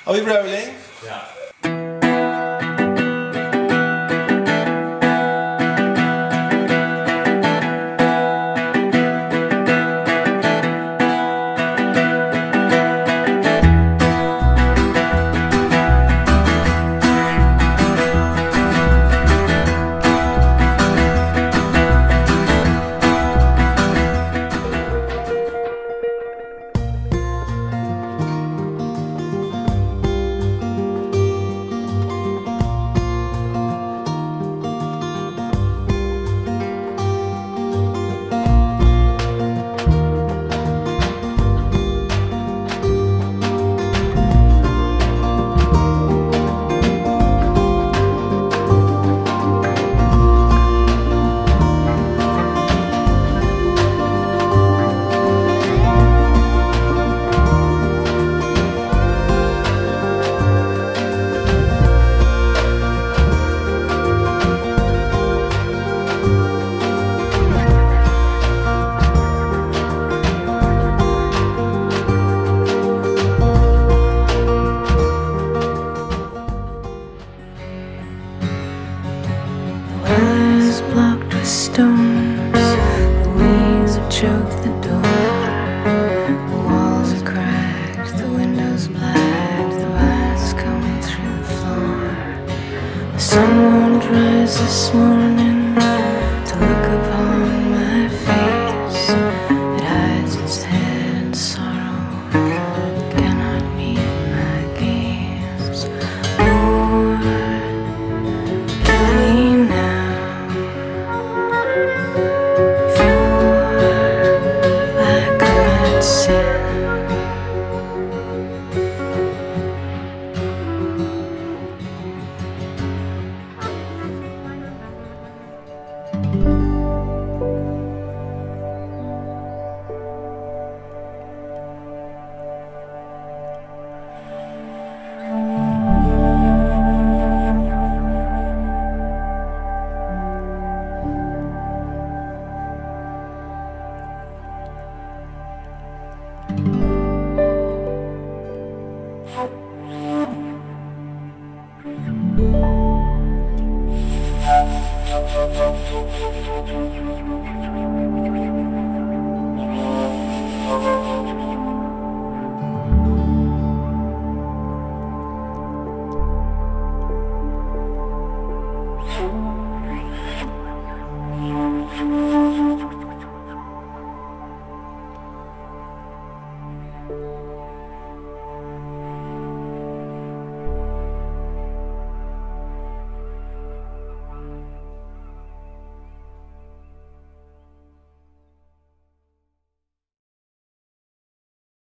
Are we rolling? Yeah. Blocked with stones, the weeds have choked the door. The walls are cracked, the windows black, the lights coming through the floor. The sun won't rise this morning to look upon my face. It hides its head in sorrow, it cannot meet my gaze. Lord, kill me now.